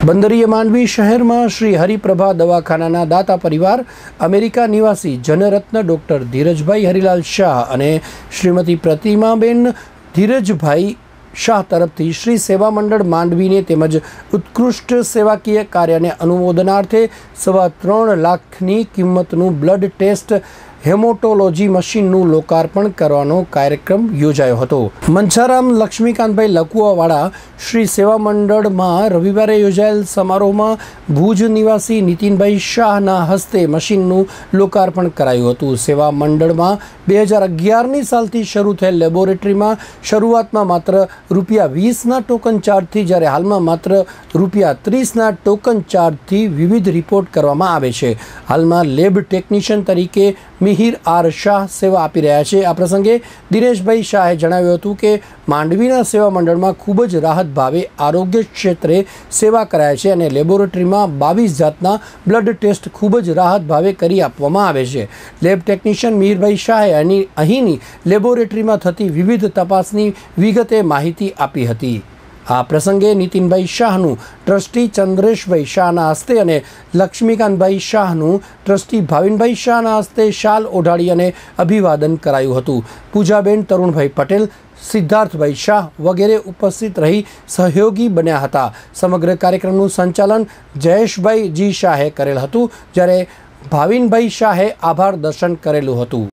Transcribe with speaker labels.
Speaker 1: બંદરીય માંડવી શહેરમાં શ્રી હરિપ્રભા દવાખાનાના દાતા પરિવાર, અમેરિકા નિવાસી જનરત્ન ડૉક્ટર ધીરજભાઈ હરિલાલ શાહ અને શ્રીમતી પ્રતિમાબેન ધીરજભાઈ શાહ તરફથી શ્રી સેવા મંડળ માંડવીને તેમજ ઉત્કૃષ્ટ સેવાકીય કાર્યને અનુમોદનાર્થે 3.25 લાખની કિંમતનું બ્લડ ટેસ્ટ હેમોટોલોજી મશીનનું લોકાર્પણ કરવાનો કાર્યક્રમ યોજાયો હતો। મંછારામ લક્ષ્મીકાંતભાઈ લકુવાવાળા શ્રી સેવા મંડળમાં રવિવારે યોજાયેલ સમારોહમાં ભુજ નિવાસી નીતિનભાઈ શાહના હસ્તે મશીનનું લોકાર્પણ કરાયું હતું। સેવા મંડળમાં 2011ની સાલથી શરૂ થયેલ લેબોરેટરીમાં શરૂઆતમાં માત્ર ₹20ના ટોકન ચાર્જથી, જ્યારે હાલમાં માત્ર ₹30ના ટોકન ચાર્જથી વિવિધ રિપોર્ટ કરવામાં આવે છે। હાલમાં લેબ ટેકનિશિયન તરીકે મિહિર આર શાહ સેવા આપી રહ્યા છે। આ પ્રસંગે દિનેશભાઈ શાહે જણાવ્યું હતું કે માંડવીના સેવા મંડળમાં ખૂબ જ રાહત ભાવે આરોગ્ય ક્ષેત્રે સેવા કરાય છે અને લેબોરેટરીમાં 22 જાતના બ્લડ ટેસ્ટ ખૂબ જ રાહત ભાવે કરી આપવામાં આવે છે। લેબ ટેકનિશિયન મિહિરભાઈ શાહે અહીંની લેબોરેટરીમાં થતી વિવિધ તપાસની વિગતે માહિતી આપી હતી। આ પ્રસંગે નીતિનભાઈ શાહનું ટ્રસ્ટી ચંદ્રેશભાઈ શાહના હસ્તે અને લક્ષ્મીકાંતભાઈ શાહનું ટ્રસ્ટી ભાવિનભાઈ શાહના હસ્તે શાલ ઓઢાડી અને અભિવાદન કરાયું હતું। પૂજાબેન તરુણભાઈ પટેલ, સિદ્ધાર્થભાઈ શાહ વગેરે ઉપસ્થિત રહી સહયોગી બન્યા હતા। સમગ્ર કાર્યક્રમનું સંચાલન જયેશભાઈ જી શાહે કરેલ હતું, જ્યારે ભાવિનભાઈ શાહે આભાર દર્શન કરેલું હતું।